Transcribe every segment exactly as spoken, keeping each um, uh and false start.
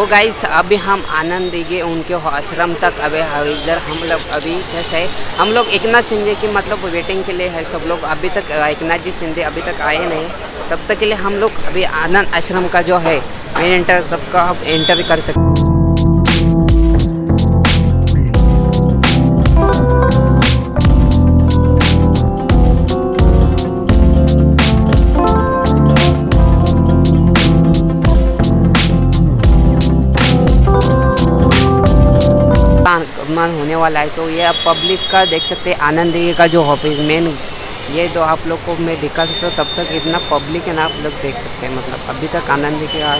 तो गाइस अभी हम आनंद दिघे उनके आश्रम तक अभी इधर हम लोग अभी जैसे है हम लोग एकनाथ शिंदे की मतलब वेटिंग के लिए है सब लोग। अभी तक एकनाथ जी शिंदे अभी तक आए नहीं, तब तक के लिए हम लोग अभी आनंद आश्रम का जो है मेन एंटर तब का हम एंटर कर सकते हैं। होने वाला है तो ये आप पब्लिक का देख सकते हैं। आनंद दिघे का जो ऑफिस मेन ये तो आप लोग को मैं दिखा सकता हूँ, तब तक इतना पब्लिक है ना आप लोग देख सकते हैं। मतलब अभी तक आनंद दिघे का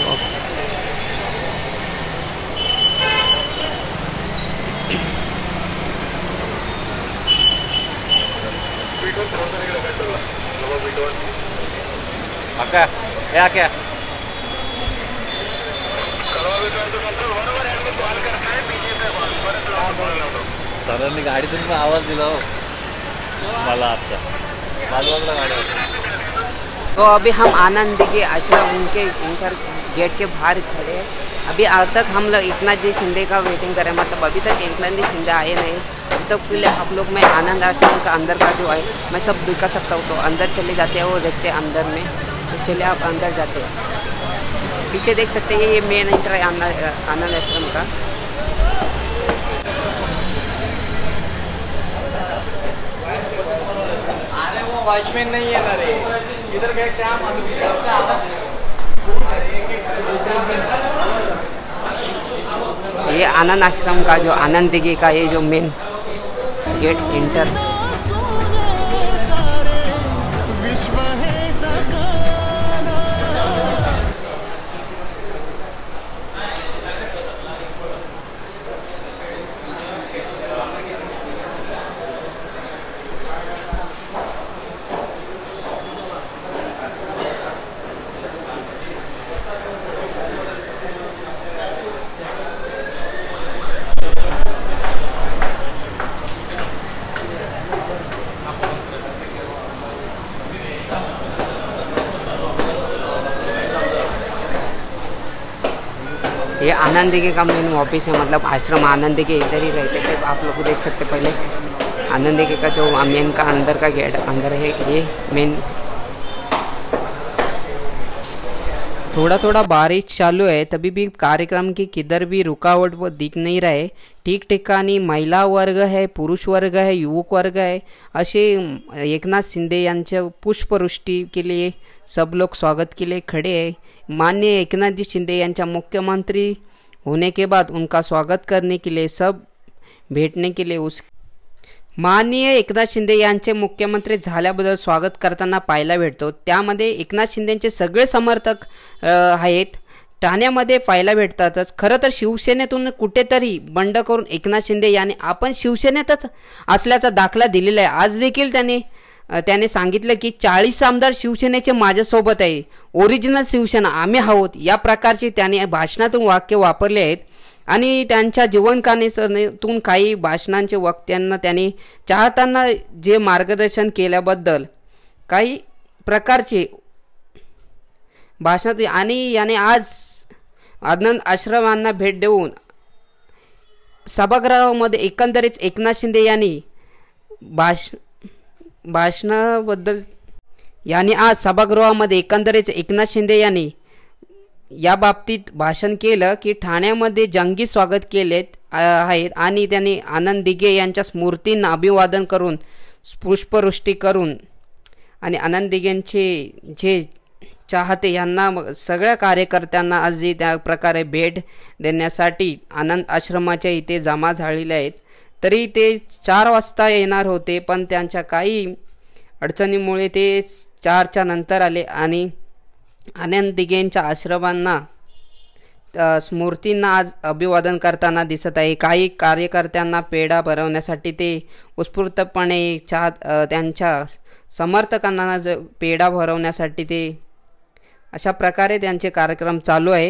क्या क्या क्या सरांनी गाडीतून आवाज दिला हो मला आता बाजूला गाडी होती। तो अभी हम आनंद दिघे आश्रम उनके इनकर गेट के बाहर खड़े हैं। अभी आज तक हम लोग एकनाथ जी शिंदे का वेटिंग करें, मतलब अभी तक एकनाथ जी शिंदे आए नहीं। अभी तक पहले आप लोग मैं आनंद आश्रम का अंदर का जो है मैं सब दिखा सकता हूँ। तो अंदर चले जाते हैं वो देखते हैं अंदर में, तो चले आप अंदर जाते हैं। पीछे देख सकते हैं ये मेन एंटर है आनंद आश्रम का। वॉचमैन नहीं है ना रे, इधर गए क्या मालूम ये आनंद आश्रम का जो आनंद दिघे का ये जो मेन गेट इंटर ये आनंद दिघे का मेन ऑफिस है। मतलब आश्रम आनंद दिघे इधर ही रहते थे, आप लोग देख सकते पहले आनंद दिघे का जो मेन का अंदर का गेट अंदर है ये मेन। थोड़ा थोड़ा बारिश चालू है तभी भी कार्यक्रम की किधर भी रुकावट वो दिख नहीं रहे। ठीक ठिकाणी महिला वर्ग है, पुरुष वर्ग है, युवक वर्ग है, असे एकनाथ शिंदे यांच्या पुष्पवृष्टि के लिए सब लोग स्वागत के लिए खड़े हैं। माननीय एकनाथ जी शिंदे यांच्या मुख्यमंत्री होने के बाद उनका स्वागत करने के लिए सब भेटने के लिए उस माननीय एकनाथ शिंदे यांचे मुख्यमंत्री झाल्याबद्दल स्वागत करताना पाहायला भेटतो। त्यामध्ये एकनाथ शिंदेचे सगळे समर्थक आहेत ठाण्यामध्ये पाहायला भेटतातच। खरं तर शिवसेनेतून कुठेतरी बंड करून एकनाथ शिंदे यांनी आपण शिवसेनेतच असल्याचा दाखला दिलेला आहे। आज देखील त्यांनी त्याने सांगितलं की चाळीस आमदार शिवसेनेचे माझ्यासोबत आहे, ओरिजिनल शिवसेना आम्ही आहोत, या प्रकारचे त्याने भाषणातून वाक्य वापरले आहेत। आणि त्यांच्या जीवनकहाणीतून काही भाषणांचे वक्त्यांना त्यांनी चाहताना जे मार्गदर्शन केल्याबद्दल काही प्रकारचे भाषणात आणि याने आज आनंद आश्रमांना भेट देऊन सभागृहामध्ये एकंदरीत एकनाथ शिंदे यांनी भाष भाषणाबद्दल यांनी आज सभागृहामध्ये एकंदरीत एकनाथ शिंदे यांनी या बाबतीत भाषण केलं की ठाण्यामध्ये जंगी स्वागत केले आहेत आणि त्यांनी आनंद दिघे यांच्या स्मृतींना अभिवादन करून पुष्पवृष्टी करून आणि आनंद दिघेंचे जे चाहते यांना सगळ्या कार्यकर्त्यांना आज त्या प्रकारे भेट देण्यासाठी आनंद आश्रमाच्या इथे जमा झालेले आहेत। तरी ते चार वाजता येणार होते पण त्यांच्या काही अडचणीमुळे ते चारच्या नंतर आले आणि आनंद दिघेंच्या आश्रमांना स्मृतींना आज अभिवादन करताना दिसत आहे। काही कार्यकर्त्यांना पेढा भरवण्यासाठी ते उत्स्फूर्तपणे चाहत त्यांच्या समर्थकांना पेढा भरवण्यासाठी ते अशा प्रकारे त्यांचे कार्यक्रम चालू आहे।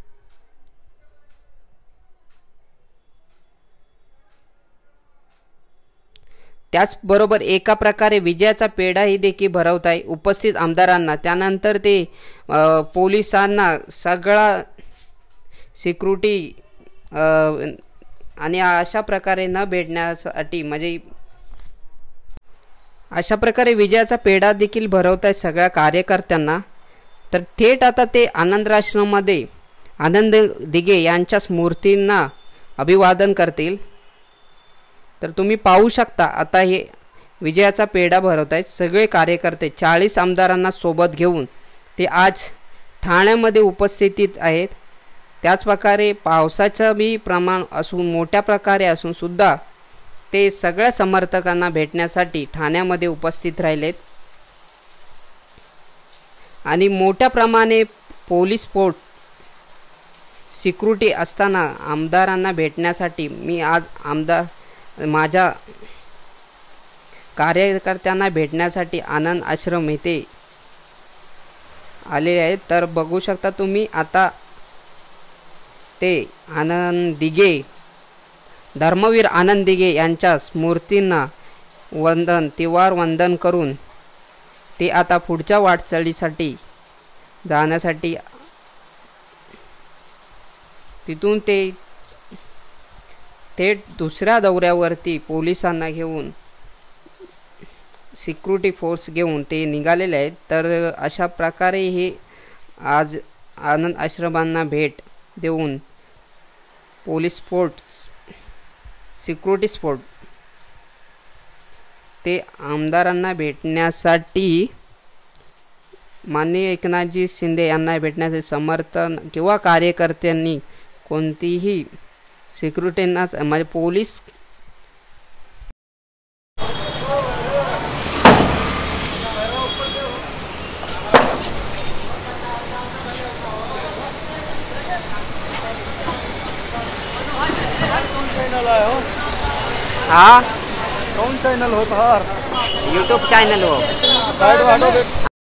त्याचबरोबर एका प्रकारे विजयाचा पेढाही देखील भरवत आहे उपस्थित आमदारांना। त्यानंतर ते पोलिसांना सगळा सिक्युरिटी आणि अशा प्रकारे न भेटण्यासाठी म्हणजे अशा प्रकारे विजयाचा पेढा देखील भरवत आहेत सगळ्या कार्यकर्त्यांना। तर थेट आता ते आनंदआश्रममध्ये आनंद दिघे यांच्या स्मृतींना अभिवादन करतील। तर तुम्ही पाहू शकता आता हे विजयाचा पेढा भरवत आहेत सगळे कार्यकर्ते, चाळीस आमदारांना सोबत घेऊन ते आज ठाण्यामध्ये उपस्थित आहेत। त्याच प्रकारे पावसाचं बी प्रमाण असून मोठ्या प्रकारे असून सुद्धा ते सगळ्या समर्थकांना भेटण्यासाठी ठाण्यामध्ये उपस्थित राहिलेत आणि मोठ्या प्रमाणे पोलीस फोर्स सिक्युरिटी असताना आमदारांना भेटण्यासाठी मी आज आमदार माझ्या कार्यकर्त्यांना भेटण्यासाठी आनंद आश्रम येथे आले आहेत। तर बघू शकता तुम्ही आता ते आनंद दिघे धर्मवीर आनंद दिघे यांच्या स्मृतींना वंदन तिवार वंदन करून ते आता पुढच्या वाटचालीसाठी जाण्यासाठी तिथून ते थेट दुसऱ्या दौऱ्यावरती पोलिसांना घेऊन सिक्युरिटी फोर्स घेऊन ते निघालेले आहेत। तर अशा प्रकारे हे आज आनंद आश्रमांना भेट देऊन पोलीस फोर्स सिक्युरिटी फोर्स ते आमदारांना भेटण्यासाठी माननीय एकनाथजी शिंदे यांना भेटण्याचे समर्थन किंवा कार्यकर्त्यांनी कोणतीही सिक्युरिटींना म्हणजे पोलीस हाँ कौन चैनल होता है? यूट्यूब चैनल हो।